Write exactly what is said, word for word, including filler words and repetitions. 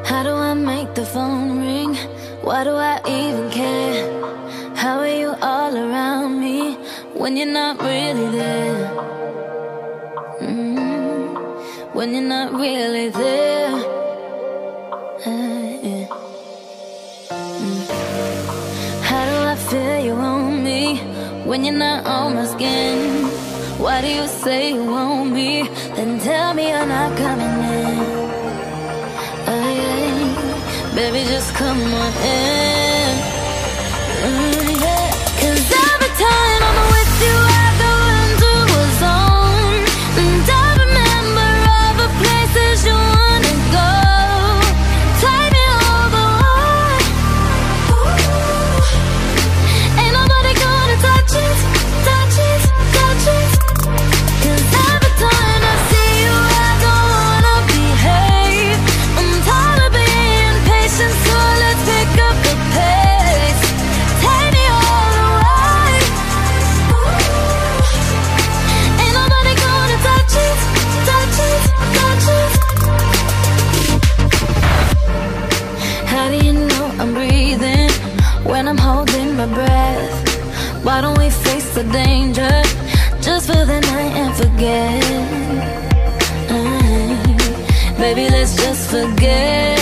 How do I make the phone ring? Why do I even care? How are you all around me when you're not really there? Mm-hmm. When you're not really there. Uh, yeah. mm. How do I feel you on me when you're not on my skin? Why do you say you want me, then tell me you're not coming in? Uh, yeah. Baby, just come on in. Mm, yeah. Cause every time I'm with you, I go into a zone, and I remember all the places you wanna go. Take me all the way. Ooh. Ain't nobody gonna touch it, touch it, touch it. Cause every time I see you, I don't wanna behave. I'm tired of being patient, so let's pick up the pace. Take me all the way. Ooh. Ain't nobody gonna touch it, touch it, touch it. How do you know I'm breathing when I'm holding my breath? Why don't we face the danger just for the night and forget? Mm, baby, let's just forget.